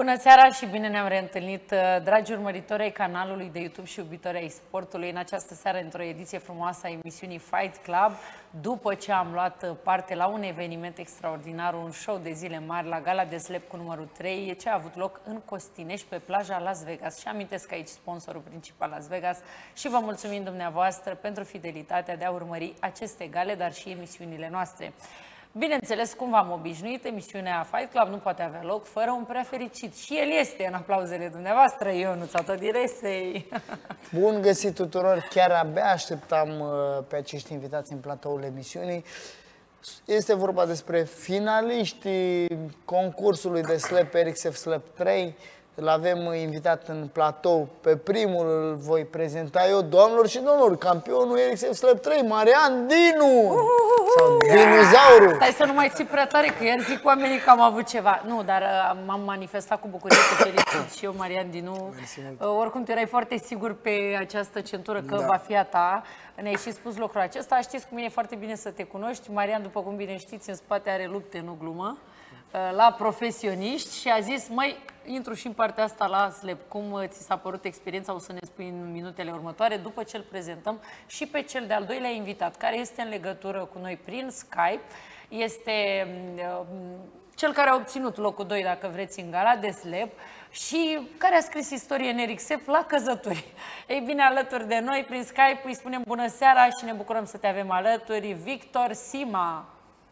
Bună seara și bine ne-am reîntâlnit, dragi urmăritori ai canalului de YouTube și iubitori ai sportului, în această seară într-o ediție frumoasă a emisiunii Fight Club, după ce am luat parte la un eveniment extraordinar, un show de zile mari la Gala de Slap cu numărul 3, ce a avut loc în Costinești, pe plaja Las Vegas. Și amintesc aici sponsorul principal Las Vegas și vă mulțumim dumneavoastră pentru fidelitatea de a urmări aceste gale, dar și emisiunile noastre. Bineînțeles, cum v-am obișnuit, emisiunea Fight Club nu poate avea loc fără un prea fericit. Și el este în aplauzele dumneavoastră, Ionuț Autodiresei. Bun găsit tuturor! Chiar abia așteptam pe acești invitați în platoul emisiunii. Este vorba despre finaliștii concursului de Slap RXF Slap 3. Îl avem invitat în platou. Pe primul îl voi prezenta eu, doamnelor și domnilor, campionul RXF Slap 3, Marian Dinu! Sau Dinozaurul! Stai să nu mai ții prea tare, că iar zic oamenii că am avut ceva. Nu, dar m-am manifestat cu bucurie, te felicit și eu, Marian Dinu. Oricum, tu erai foarte sigur pe această centură că va fi a ta. Ne-ai și spus lucrul acesta. Știți cum e foarte bine să te cunoști. Marian, după cum bine știți, în spate are lupte, nu glumă, la profesioniști și a zis, măi, intru și în partea asta la Slap. Cum ți s-a părut experiența? O să ne spui în minutele următoare, după ce îl prezentăm și pe cel de-al doilea invitat, care este în legătură cu noi prin Skype. Este cel care a obținut locul 2, dacă vreți, în Gala de Slap și care a scris istorie în RXF la căzături. Ei bine, alături de noi, prin Skype, îi spunem bună seara și ne bucurăm să te avem alături, Victor Sima.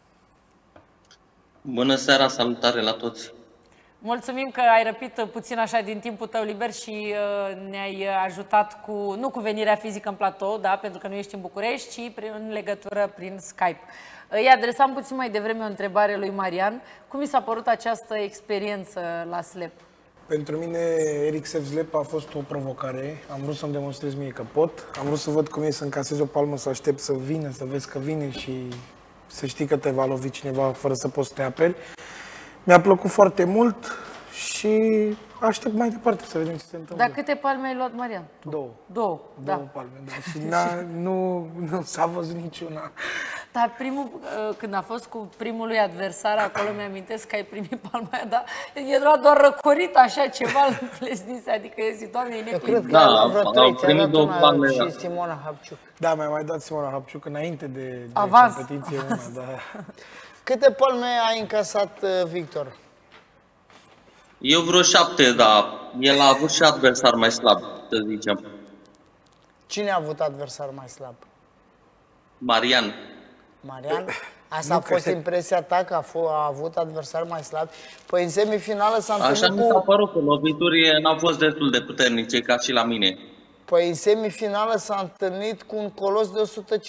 Bună seara, salutare la toți! Mulțumim că ai răpit puțin așa din timpul tău liber și ne-ai ajutat cu, nu cu venirea fizică în platou, da, pentru că nu ești în București, ci în legătură prin Skype. Îi adresam puțin mai devreme o întrebare lui Marian. Cum mi s-a părut această experiență la Slap? Pentru mine RXF Slap a fost o provocare. Am vrut să-mi demonstrez mie că pot. Am vrut să văd cum e să încasez o palmă, să aștept să vină, să vezi că vine și să știi că te va lovi cineva fără să poți să te apeli. Mi-a plăcut foarte mult și aștept mai departe să vedem ce se întâmplă. Dar câte palme ai luat, Marian? Două, da. Palme, da. Și nu s-a văzut niciuna. Dar când a fost cu primul adversar, acolo mi-amintesc că ai primit palma aia, dar era doar răcorit așa ceva în plesnițe, adică zi, Doamne, e neclin. Da, au primit două palme. Și Simona Hapciuc. Da, mi-a mai dat Simona Hapciuc înainte de competiție. Da. Câte palme ai încasat, Victor? Eu vreo 7, dar el a avut și adversar mai slab, să zicem. Cine a avut adversar mai slab? Marian. Marian? Asta a fost impresia ta, că a avut adversar mai slab? Păi în semifinală s-a întâlnit cu... Așa mi s-a părut, că loviturile n-au fost destul de puternice, ca și la mine. Păi în semifinală s-a întâlnit cu un colos de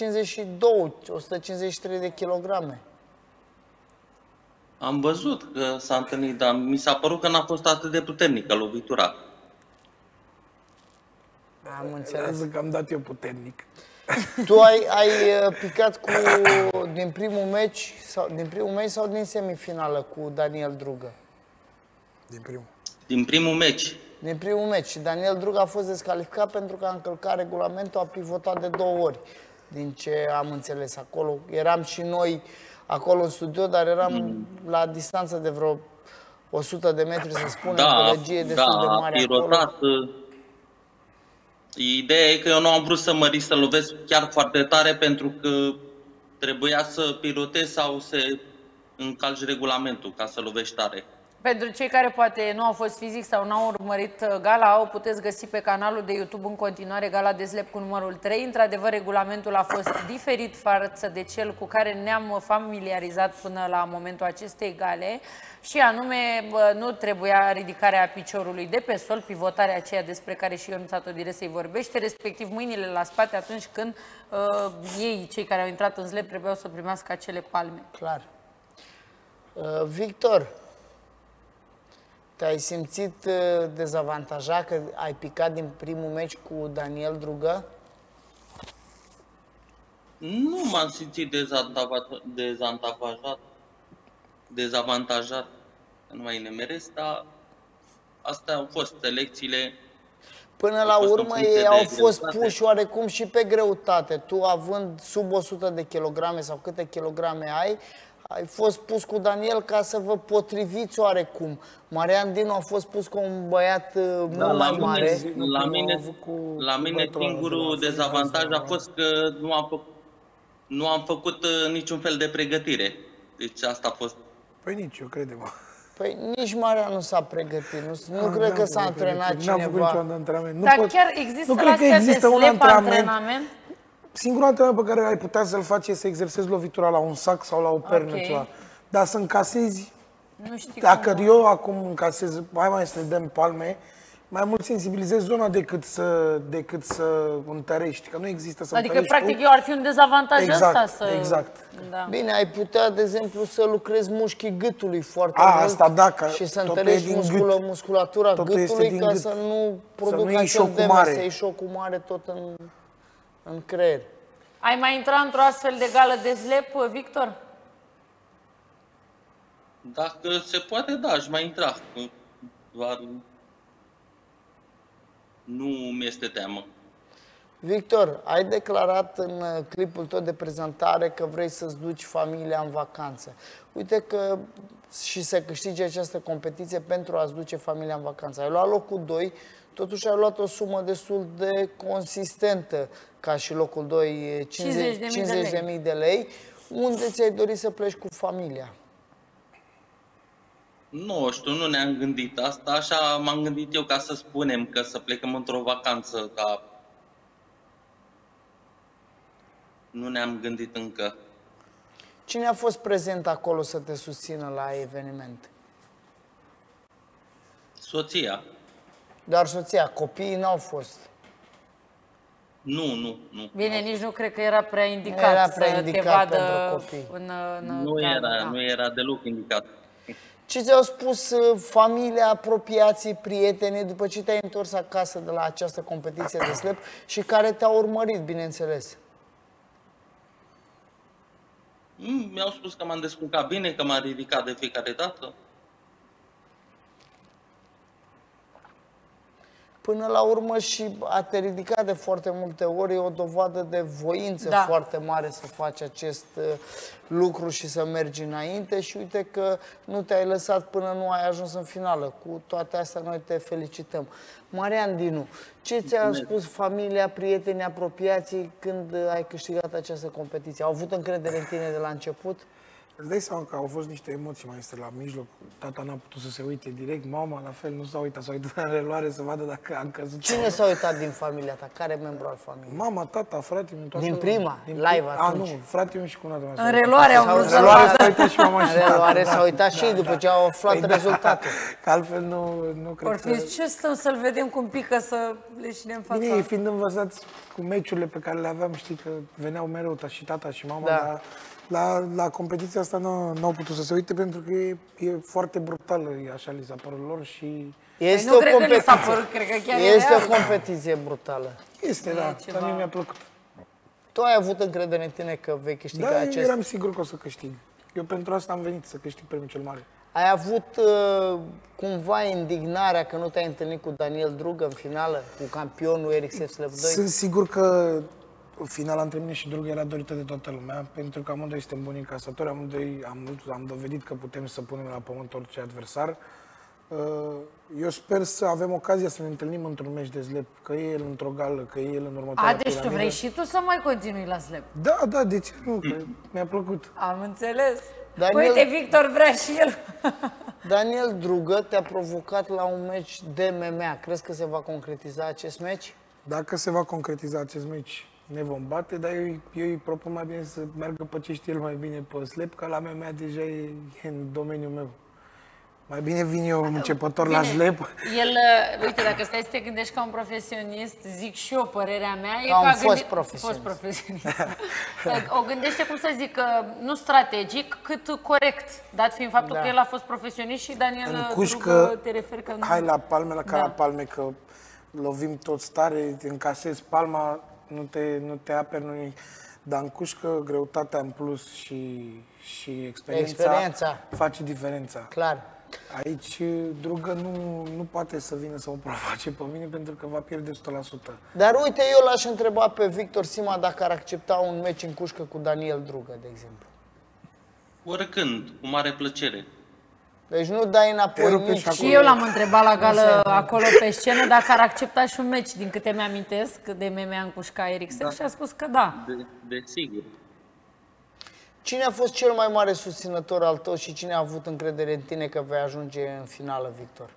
153 de kilograme. Am văzut că s-a întâlnit, dar mi s-a părut că n-a fost atât de puternică lovitura. Am înțeles. Că am dat eu puternic. Tu ai picat din primul meci sau din semifinală cu Daniel Drugă? Din primul. Din primul meci. Din primul meci. Și Daniel Drugă a fost descalificat pentru că a încălcat regulamentul, a pivotat de 2 ori. Din ce am înțeles acolo. Eram și noi acolo în studio, dar eram la distanță de vreo 100 de metri, să spunem, gălăgie destul de mare acolo. Ideea e că eu nu am vrut să mă risc să lovesc chiar foarte tare pentru că trebuia să pilotez sau să încalci regulamentul ca să lovești tare. Pentru cei care poate nu au fost fizic sau nu au urmărit gala, o puteți găsi pe canalul de YouTube în continuare, Gala de Slap cu numărul 3. Într-adevăr, regulamentul a fost diferit față de cel cu care ne-am familiarizat până la momentul acestei gale și anume nu trebuia ridicarea piciorului de pe sol, pivotarea aceea despre care și Ionuț Autodiresei vorbește, respectiv mâinile la spate atunci când ei, cei care au intrat în Slap, trebuiau să primească acele palme. Clar. Victor, te-ai simțit dezavantajat că ai picat din primul meci cu Daniel Drugă? Nu m-am simțit dezavantajat, nu mai nemeresc, dar astea au fost selecțiile. Până la urmă ei au fost puși oarecum și pe greutate. Tu având sub 100 de kilograme sau câte kilograme ai, ai fost pus cu Daniel ca să vă potriviți oarecum. Marian Dinu a fost pus cu un băiat mult mai mare. La mine singurul dezavantaj a fost că nu am făcut niciun fel de pregătire. Deci asta a fost. Păi nici eu, crede-mă. Păi nici Marian nu s-a pregătit. Nu cred că s-a antrenat cineva. N-am făcut niciun antrenament. Dar chiar există astea de slap antrenament? Singurul antrenament pe care ai putea să-l faci este să exersezi lovitura la un sac sau la o pernă, ceva. Dar să încasezi, nu știu dacă cum, eu acum încasez, mai să le dăm palme, mai mult sensibilizezi zona decât să întărești, că nu există să adică, întărești practic, eu ar fi un dezavantaj exact, ăsta să... Exact. Da. Bine, ai putea, de exemplu, să lucrezi mușchii gâtului foarte mult asta, da, și să întărești musculatura gâtului ca să nu producă acel demes, să iei șocul mare tot în creier. Ai mai intrat într-o astfel de gală de slep, Victor? Dacă se poate, da, aș mai intra. Doar nu mi-este teamă. Victor, ai declarat în clipul tău de prezentare că vrei să-ți duci familia în vacanță. Uite că și să câștigi această competiție pentru a-ți duce familia în vacanță. Ai luat locul 2, totuși ai luat o sumă destul de consistentă ca și locul 2, 50.000 de lei. Unde ți-ai dorit să pleci cu familia? Nu știu, nu ne-am gândit asta. Așa m-am gândit eu ca să spunem că să plecăm într-o vacanță, dar nu ne-am gândit încă. Cine a fost prezent acolo să te susțină la eveniment? Soția. Doar soția, copiii n-au fost. Nu. Bine, nici nu cred că era prea indicat să te vadă în Nu era deloc indicat. Ce ți-au spus familia, apropiații, prietenii după ce te-ai întors acasă de la această competiție de slep și care te-au urmărit, bineînțeles? Mi-au spus că m-am descurcat bine, că m-am ridicat de fiecare dată. Până la urmă și a te ridica de foarte multe ori e o dovadă de voință foarte mare să faci acest lucru și să mergi înainte și uite că nu te-ai lăsat până nu ai ajuns în finală. Cu toate astea noi te felicităm. Marian Dinu, ce ți-a spus familia, prietenii, apropiații când ai câștigat această competiție? Au avut încredere în tine de la început? Îți dai seama că au fost niște emoții mai la mijloc. Tata n-a putut să se uite direct, mama la fel nu s-a uitat, s-a uitat în reluare să vadă dacă am căzut. Cine s-a uitat din familia ta? Care membru al familiei? Mama, tata, fratele meu, toată... Din prima? Live atunci? Nu, fratele meu și cunata mea. În reluare au vrut să uitat și mama și tata. În reluare s-a uitat și ei după ce au aflat rezultatul. Că altfel nu cred că... Or fi ce stăm să-l vedem cum pică să leșine în fața. Bine, fiind învățați cu meciurile pe care le aveam, știi că veneau mereu și tata și mama, dar la competiția asta n-au putut să se uite pentru că e foarte brutală, așa li s-a părut lor și... Este nu cred că li s-a părut, cred că chiar este o competiție brutală. Este, da, dar mie mi-a plăcut. Tu ai avut încredere în tine că vei câștiga acest... Da, eram sigur că o să câștig. Eu pentru asta am venit, să câștig premiul cel mare. Ai avut cumva indignarea că nu te-ai întâlnit cu Daniel Drugă în finală, cu campionul Eric Slep 2? Sunt sigur că finala între mine și Drugă era dorită de toată lumea, pentru că amândoi suntem buni încasători, amândoi am dovedit că putem să punem la pământ orice adversar. Eu sper să avem ocazia să ne întâlnim într-un meci de slep, că e el într-o gală, că e el în următoarea deci tu vrei și tu să mai continui la slep? Da, de ce nu? Mi-a plăcut. Am înțeles. Daniel... Uite, Victor vrea și el. Daniel Drugă te-a provocat la un meci de MMA. Crezi că se va concretiza acest meci? Dacă se va concretiza acest meci, ne vom bate, dar eu îi propun mai bine să meargă pe ce știe el mai bine pe slep, că la MMA deja e în domeniul meu. Mai bine vin eu începător la slep. El, uite, dacă stai să te gândești ca un profesionist, zic și eu, părerea mea, e ca fost profesionist. O gândește, cum să zic, nu strategic, cât corect, dat fiind faptul că el a fost profesionist și Daniel Drugă, te referi că... Da. Hai la palme, la palme, că lovim toți tare, încasezi palma, nu te aperi, dar în cușcă greutatea în plus și experiența face diferența. Clar. Aici Drugă nu poate să vină să mă provoace pe mine pentru că va pierde 100%. Dar uite, eu l-aș întreba pe Victor Sima dacă ar accepta un meci în cușcă cu Daniel Drugă, de exemplu. Oricând, cu mare plăcere. Deci nu dai înapoi nici... Și eu l-am întrebat la gală acolo pe scenă dacă ar accepta și un meci, din câte mi-amintesc, de MMA în Cușca Eric Sev, și a spus că da. Desigur. Cine a fost cel mai mare susținător al tău și cine a avut încredere în tine că vei ajunge în finală, Victor?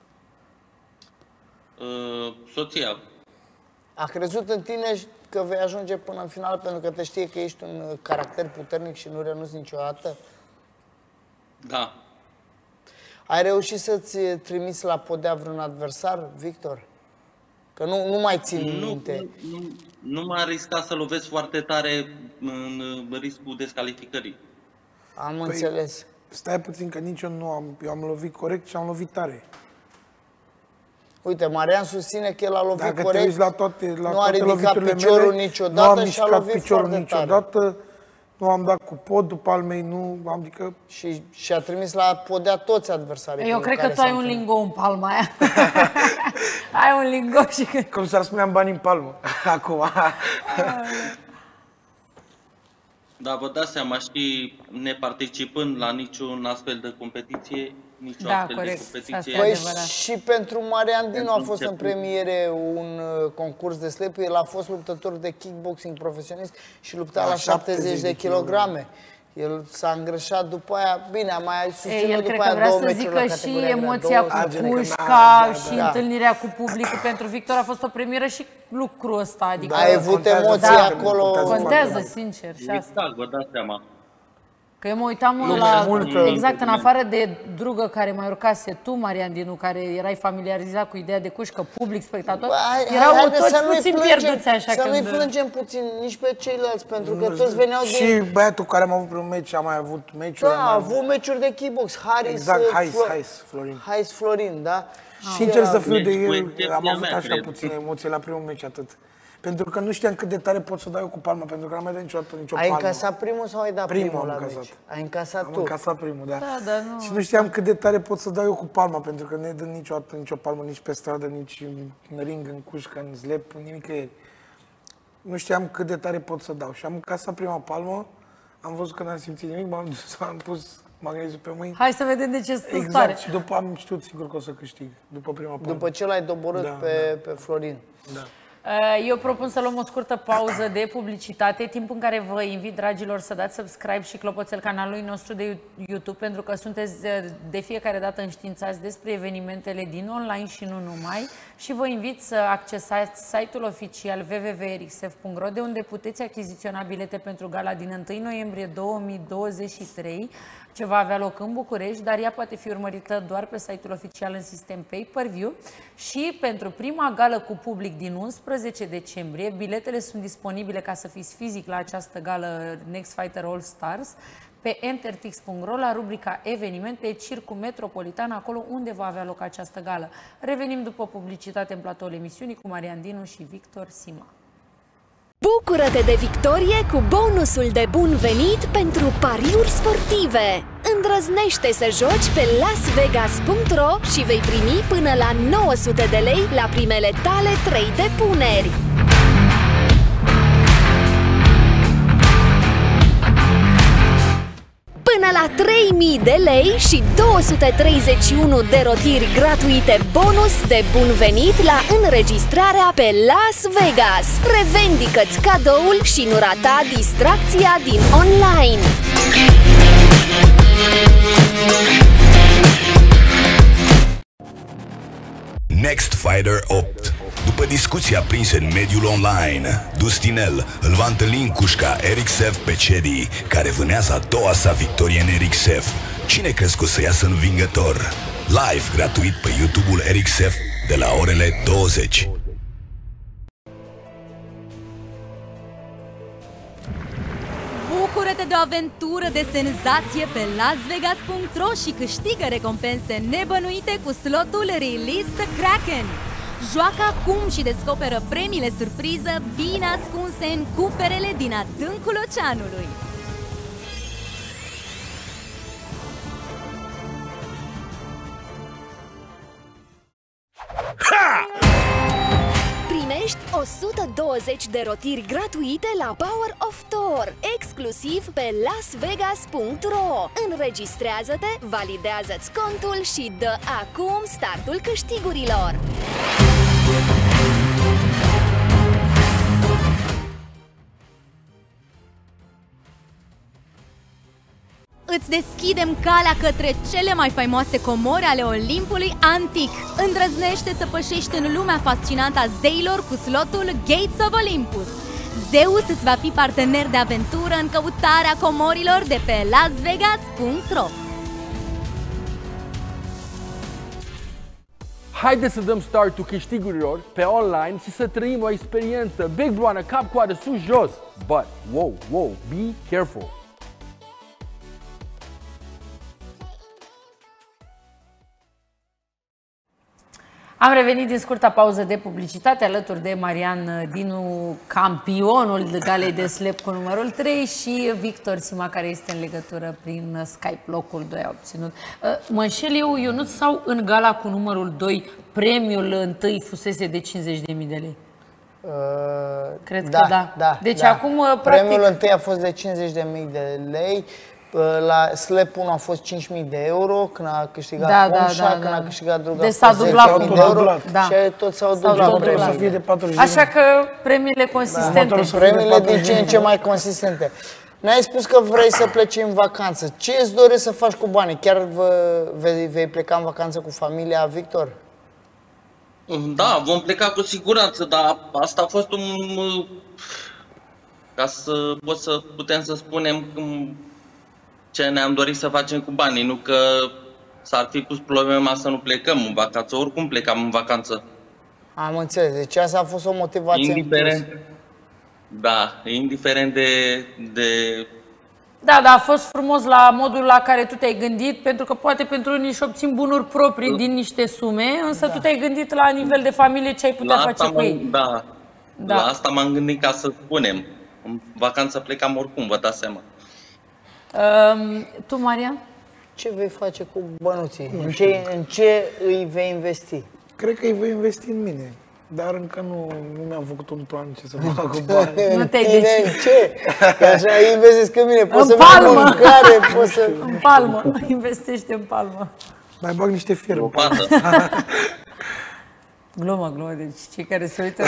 Soția. A crezut în tine că vei ajunge până în finală pentru că te știe că ești un caracter puternic și nu renunți niciodată? Da. Ai reușit să-ți trimiți la podea vreun adversar, Victor? Că nu mai țin minte. Nu m-a riscat să lovesc foarte tare în riscul descalificării. Am înțeles. Stai puțin că nici eu nu am... Eu am lovit corect și am lovit tare. Uite, Marian susține că el a lovit Dacă corect, te uiți la toate nu a ridicat piciorul niciodată și a lovit foarte tare. Nu am dat cu pod, după al mei nu, adică... Și a trimis la podea toți adversarii. Eu cred că tu ai un lingo în palma aia. Ai un lingo și... Cum s-ar spune, am bani în palmă, acum. Da, vă dați seama, și neparticipând la niciun astfel de competiție, nicio astfel de competiție. Păi și pentru Marian Dinu a fost în premiere un concurs de slăp. El a fost luptător de kickboxing profesionist și lupta la 70 de kilograme. El s-a îngrășat după aia, bine, a mai susținut după aia 2 meciuri la categoria grea. El cred că vrea să zică și emoția cu pușca și întâlnirea cu publicul. Pentru Victor a fost o premieră și lucrul ăsta. Adică ai avut emoții acolo. Contează, sincer. Exact, vă dați seama. Că eu mă uitam exact, în afară de drugă care mai urcase tu, Marian Dinu, care erai familiarizat cu ideea de cușcă, public, spectator, erau toți puțin pierduți așa. Să nu-i plângem puțin nici pe ceilalți, pentru că toți veneau din... Și băiatul care am avut un meci, a mai avut meciuri. Da, a avut meciuri de kickbox, Hais Florin, da? Sincer să fiu de el, am avut așa puține emoții la primul meci, atât. Pentru că nu știam cât de tare pot să dau eu cu palma, pentru că n-am mai dat niciodată nicio palmă. Ai încasat primul sau ai dat primul la meci? Ai încasat tu? Am încasat primul, da. Nu. Și nu știam cât de tare pot să dau eu cu palma, pentru că nu-i dă niciodată nicio palmă, nici pe stradă, nici în ring, în cușcă, în slap, nimic. Nu știam cât de tare pot să dau. Și am încasat prima palmă, am văzut că n-am simțit nimic, m-am dus, am pus magneziul pe mâini. Hai să vedem de ce sunt exact, stare. Și după am știut sigur că o să câștig, după prima palmă. După ce l-ai doborât pe Florin. Da. Eu propun să luăm o scurtă pauză de publicitate, timp în care vă invit, dragilor, să dați subscribe și clopoțel canalului nostru de YouTube, pentru că sunteți de fiecare dată înștiințați despre evenimentele din online și nu numai. Și vă invit să accesați site-ul oficial www.ericsev.ro, de unde puteți achiziționa bilete pentru gala din 1 noiembrie 2023, ce va avea loc în București, dar ea poate fi urmărită doar pe site-ul oficial în sistem pay-per-view. Și pentru prima gală cu public din 11 decembrie, biletele sunt disponibile ca să fiți fizic la această gală Next Fighter All Stars pe entertix.ro la rubrica evenimente, Circul Metropolitan, acolo unde va avea loc această gală. Revenim după publicitate în platoul emisiunii cu Marian Dinu și Victor Sima. Bucură-te de victorie cu bonusul de bun venit pentru pariuri sportive! Îndrăznește să joci pe lasvegas.ro și vei primi până la 900 de lei la primele tale 3 depuneri! Până la 3.000 de lei și 231 de rotiri gratuite bonus de bun venit la înregistrarea pe Las Vegas. Revendică-ți cadoul și nu rata distracția din online. Next Fighter 8. După discuții aprinse în mediul online, Dustinel îl va întâlni în cușca Eric Sev pe Cedi, care vânează a doua sa victorie în Eric Sev. Cine crezi că o să iasă învingător? Live, gratuit pe YouTube-ul Eric Sev de la orele 20. Bucură-te de o aventură de senzație pe lasvegas.ro și câștigă recompense nebănuite cu slotul Release the Kraken. Joacă acum și descoperă premiile surpriză bine ascunse în cuferele din adâncul oceanului. primești 120 de rotiri gratuite la Power of Tour, exclusiv pe lasvegas.ro. Înregistrează-te, validează-ți contul și dă acum startul câștigurilor! Îți deschidem calea către cele mai faimoase comori ale Olimpului antic. Îndrăznește să pășești în lumea fascinantă a zeilor cu slotul Gates of Olympus. Zeus îți va fi partener de aventură în căutarea comorilor de pe lasvegas.ro. Haideți să dăm startul câștigurilor pe online și să trăim o experiență Big Brother, cap-coadă, sus-jos. But, wow, be careful! Am revenit din scurta pauză de publicitate alături de Marian Dinu, campionul galei de slep cu numărul 3 și Victor Sima, care este în legătură prin Skype, locul 2 a obținut. Mă înșel eu, Ionuț, sau în gala cu numărul 2 premiul întâi fusese de 50.000 de lei? Cred că da. Deci acum, premiul întâi a fost de 50.000 de lei. La Slap 1 a fost 5.000 de euro, când a câștigat Comșa, când a câștigat Druga deci s-a dublat de euro și tot s-au dublat. Să fie de 40.000. Așa că premiile consistente. Premiile din ce în ce mai consistente. Ne-ai spus că vrei să pleci în vacanță. Ce îți dorești să faci cu banii? Chiar vei pleca în vacanță cu familia, Victor? Da, vom pleca cu siguranță, dar asta a fost ca să putem să spunem ce ne-am dorit să facem cu banii, nu că s-ar fi pus problema să nu plecăm în vacanță, oricum plecam în vacanță. Am înțeles, deci asta a fost o motivație. Indiferent de... Da, a fost frumos la modul la care tu te-ai gândit, pentru că poate pentru unii își obțin bunuri proprii din niște sume, însă tu te-ai gândit la nivel de familie ce ai putea face cu ei. La asta m-am gândit, ca să spunem. În vacanță plecam oricum, vă dați seama. Tu, Marian? Ce vei face cu bănuții? În ce îi vei investi? Cred că îi voi investi în mine. Dar încă nu mi-am făcut un plan ce să fac cu bani. Nu te-ai decis. Ce? Că așa investesc în mine. Poți să mergi în mâncare, poți să... În palmă. Investește în palmă. Mai bag niște fier în palmă. Glumă, deci cei care se uită...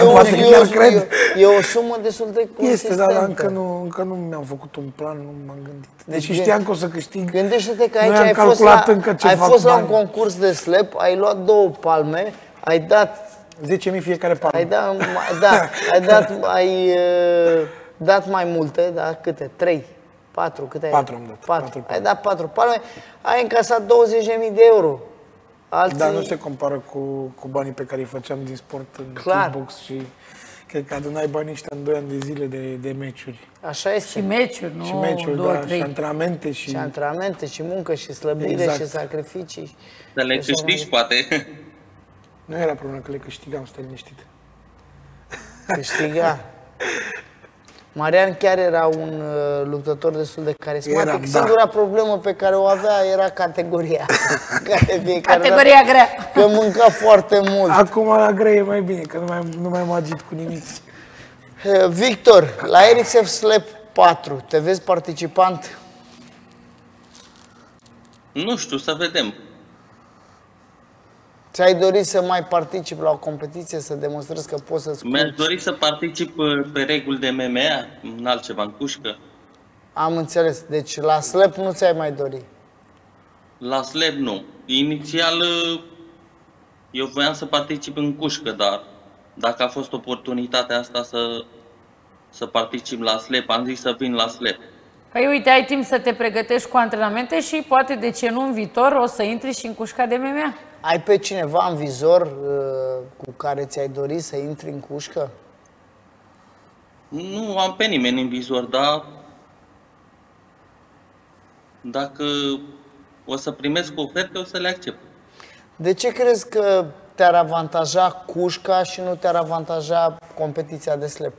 E o sumă destul de consistentă. Este, dar încă nu mi-am făcut un plan, nu m-am gândit. Deci știam că o să câștig. Gândește-te că aici ai fost la un concurs de slap, ai luat 2 palme, ai dat... 10.000 fiecare palmă. Ai dat mai multe, da? Câte? 3? 4? Câte? 4 am dat. 4. Ai dat 4 palme, ai încasat 20.000 de euro. Dar nu se compară cu banii pe care îi făceam din sport în kickbox și cred că adunai banii ăștia în 2 ani de zile de meciuri. Așa este. Și meciuri, nu? Și meciuri, și antrenamente. Și antrenamente, și muncă, și slăbire, și sacrificii. Să le câștigi, poate. Nu era problemă că le câștigam, stai liniștit. Câștiga. Marian chiar era un luptător destul de carismatic. Singura problemă pe care o avea era categoria. Categoria grea. Că mânca foarte mult. Acum la grea e mai bine, că nu mai mă agit cu nimic. Victor, la RXF Slap 4, te vezi participant? Nu știu, să vedem. Ți-ai dorit să mai participi la o competiție, să demonstrezi că poți să-ți culci? Mi-aș dori să particip pe reguli de MMA, în altceva, în cușcă. Am înțeles. Deci la slap nu ți-ai mai dori? La slap nu. Inițial eu voiam să particip în cușcă, dar dacă a fost oportunitatea asta să particip la slap, am zis să vin la slap. Păi uite, ai timp să te pregătești cu antrenamente și poate, de ce nu, în viitor o să intri și în cușca de MMA. Ai pe cineva în vizor cu care ți-ai dorit să intri în cușcă? Nu am pe nimeni în vizor, dar dacă o să primesc oferte, o să le accept. De ce crezi că te-ar avantaja cușca și nu te-ar avantaja competiția de slap?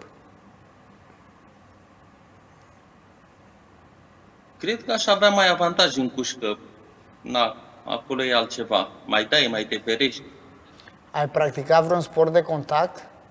Cred că aș avea mai avantaj în cușcă. Na, acolo e altceva. Mai dai, mai te ferești. Ai practicat vreun sport de contact?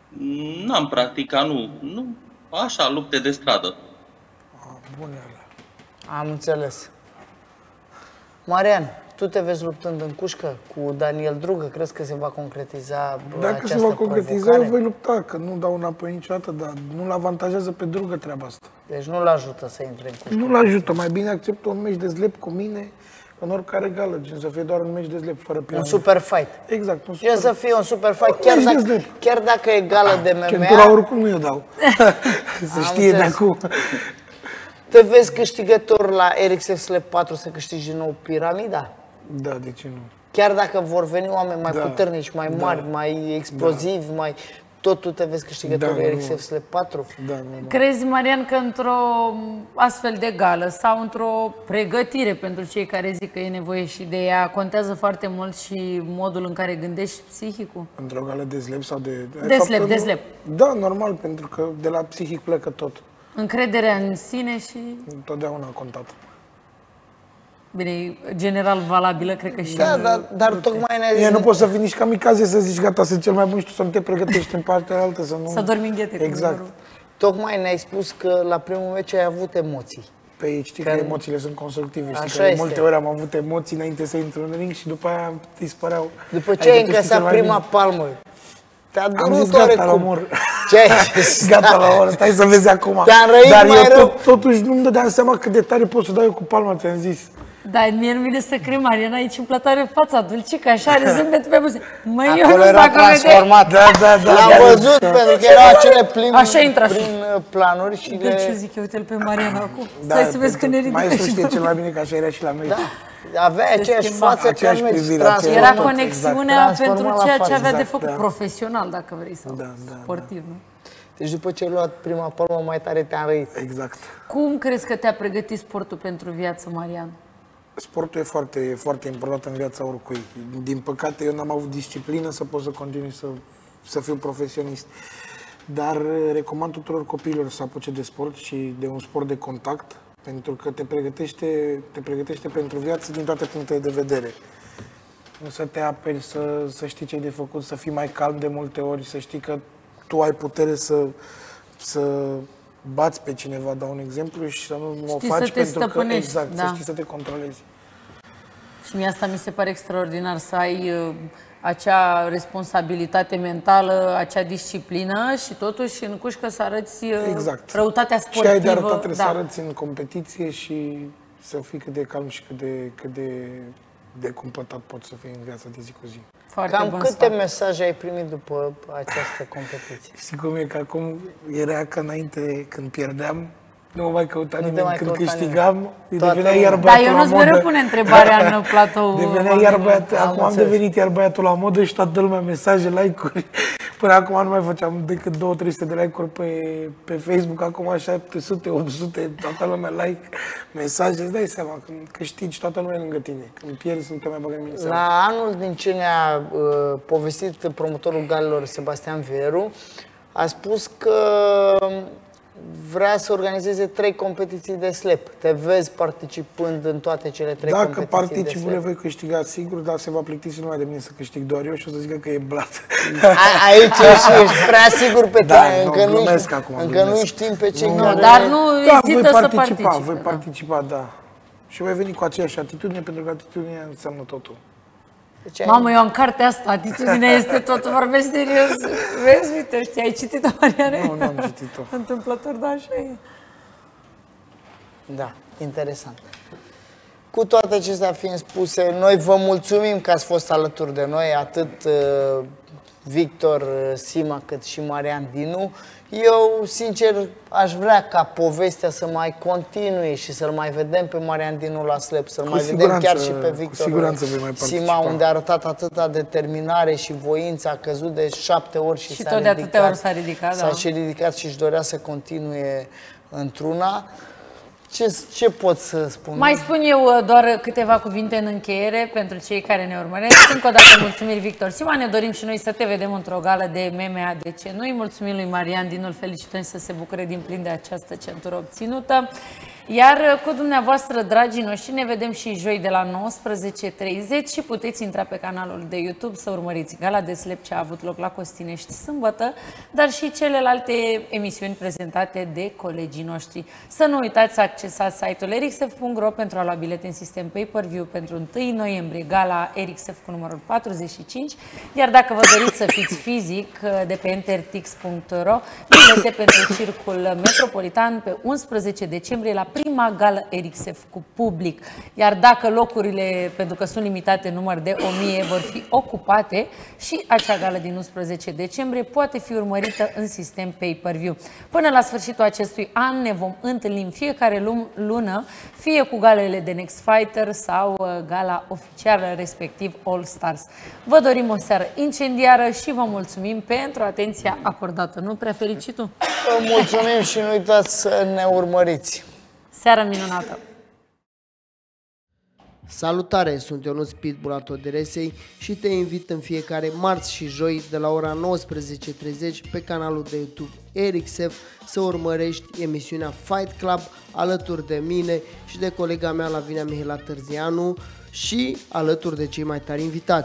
N-am practicat, nu. Așa, lupte de stradă. Bune. Am înțeles. Marian, tu te vezi luptând în cușcă cu Daniel Drugă? Crezi că se va concretiza Dacă se va concretiza, eu voi lupta, că nu dau înapoi niciodată, dar nu-l avantajează pe Drugă treaba asta. Deci nu-l ajută să intre în cușcă? Nu-l ajută, mai bine acceptă un meci de zlep cu mine în oricare gală, gen să fie doar un meci de zlep, fără piață. Un super fight. Exact, un super fight. Să fie un super fight, chiar dacă e gală de MMA. Centura oricum nu i-o dau. Să știe de acum. Te vezi câștigător la RXF Slap 4 să câștigi din nou piramida? Da, de ce nu? Chiar dacă vor veni oameni mai puternici, mai mari, mai explozivi, mai... Tot tu te vezi câștigător la RXF Slap 4? Crezi, Marian, că într-o astfel de gală sau într-o pregătire pentru cei care zic că e nevoie și de ea, contează foarte mult și modul în care gândești psihicul? Într-o gală de zlep sau de... De zlep. Da, normal, pentru că de la psihic plecă tot. Încrederea în sine și... Întotdeauna a contat. Bine, general valabilă, cred că și... Da, dar tocmai ne-ai... Nu poți să fii nici kamikaze să zici gata, sunt cel mai bun și tu să nu te pregătești în partea altă, să nu... Să dormi în ghete. Exact. Tocmai ne-ai spus că la primul meci ai avut emoții. Păi știi că emoțiile sunt constructive, știi că de multe ori am avut emoții înainte să intru în ring și după aia dispăreau. După ce ai încăsat prima palmă, te-a durut gata la omor. Ce ai zis? Gata la omor, stai să vezi acum. Te-am răit dar mai rău. Totuși nu-mi dădeam seama cât de tare pot să dau eu cu palma, ți-am zis. Dar mie nu vine să cred, Mariana, aici în plătare fața dulcică, așa are zâmbet pe buze. Măi, acolo era transformat. L-am văzut pentru că erau acele prin planuri și de ce zic eu, uite-l pe Mariana acum. Stai să vezi că ne ridică. Mai știe cel mai bine că așa era și la mei. Avea aceeași față ca noi. Era conexiunea pentru ceea ce avea de făcut, profesional, dacă vrei, sau sportiv, nu? Deci după ce ai luat prima palmă, mai tare te-am răit. Exact. Cum crezi că te-a pregătit sportul pentru viață, Marian? Sportul e foarte important în viața oricui. Din păcate, eu n-am avut disciplină să pot să continui să fiu profesionist. Dar recomand tuturor copiilor să apuce de sport și de un sport de contact, pentru că te pregătește pentru viață din toate punctele de vedere. Nu să te aperi, să știi ce ai de făcut, să fii mai calm de multe ori, să știi că tu ai putere să bați pe cineva, dau un exemplu, și să nu o faci pentru că, exact, să știi să te controlezi. Și mie asta mi se pare extraordinar, să ai acea responsabilitate mentală, acea disciplină și totuși în cușcă să arăți răutatea sportivă. Și ai de arătat, trebuie să arăți în competiție și să fii cât de calm și cât de cumpătat poți să fii în viața de zi cu zi. Cam câte mesaje ai primit după această competiție? Știi cum e, că acum era ca înainte, când pierdeam, nu mă mai căuta nimeni, când câștigam, devenea iar băiatul la modă. Dar eu nu-ți mereu pune întrebarea în platou. Devenea iar băiatul, acum am devenit iar băiatul la modă și toată lumea mesaje, like-uri. Până acum nu mai făceam decât 200-300 de like-uri pe Facebook, acum 700, 800, toată lumea like, mesaje, îți dai seama, când câștigi, toată lumea e lângă tine, când pierzi, nu te mai bagă nimeni în seama. La anul din ce ne-a povestit promotorul galilor Sebastian Vieru, a spus că vrea să organizeze 3 competiții de slap. Te vezi participând în toate cele 3 competiții de slap? Dacă particip, le voi câștiga sigur, dar se va plictisi numai de mine să câștig doar eu și o să zică că e blat. Aici ești prea sigur pe tine, încă nu știm pe ce care... Dar nu ezită să participe. Voi participa, da. Și voi veni cu aceeași atitudine, pentru că atitudinea înseamnă totul. Mamă, eu am cartea asta, atitudinea este totul, vorbești serios. Vezi, uite, știi, ai citit-o, Mariana? Nu, n-am citit-o. Întâmplător, dar așa e. Da, interesant. Cu toate acestea fiind spuse, noi vă mulțumim că ați fost alături de noi, atât Victor Sima cât și Marian Dinu. Eu, sincer, aș vrea ca povestea să mai continue și să-l mai vedem pe Marian Dinu la slap, să-l mai vedem chiar și pe Victor Sima, unde a arătat atâta determinare și voință, a căzut de 7 ori și tot de atâtea ori s-a ridicat. S-a și ridicat și își dorea să continue într-una. Ce pot să spun? Mai spun eu doar câteva cuvinte în încheiere pentru cei care ne urmăresc. Încă o dată mulțumiri, Victor Sima. Ne dorim și noi să te vedem într-o gală de MMA. De ce nu? Îi mulțumim lui Marian Dinu, îl felicităm să se bucure din plin de această centură obținută. Iar cu dumneavoastră, dragii noștri, ne vedem și joi de la 19:30 și puteți intra pe canalul de YouTube să urmăriți Gala de Slep ce a avut loc la Costinești sâmbătă, dar și celelalte emisiuni prezentate de colegii noștri. Să nu uitați să accesați site-ul ericsev.ro pentru a lua bilete în sistem pay-per-view pentru 1 noiembrie, Gala Ericsev cu numărul 45, iar dacă vă doriți să fiți fizic, de pe entertix.ro, bilete pentru Circul Metropolitan pe 11 decembrie la prima gală Ericsev cu public. Iar dacă locurile, pentru că sunt limitate număr de 1000, vor fi ocupate, și acea gală din 11 decembrie poate fi urmărită în sistem pay-per-view. Până la sfârșitul acestui an ne vom întâlni în fiecare lună, fie cu galele de Next Fighter sau gala oficială, respectiv All Stars. Vă dorim o seară incendiară și vă mulțumim pentru atenția acordată. Nu prea fericitul? Vă mulțumim și nu uitați să ne urmăriți. Seară minunată! Salutare, sunt Ionuț Pitbull Autoderesei și te invit în fiecare marți și joi de la ora 19:30 pe canalul de YouTube Ericsev să urmărești emisiunea Fight Club alături de mine și de colega mea Lavinia Mihela Târzianu și alături de cei mai tari invitați.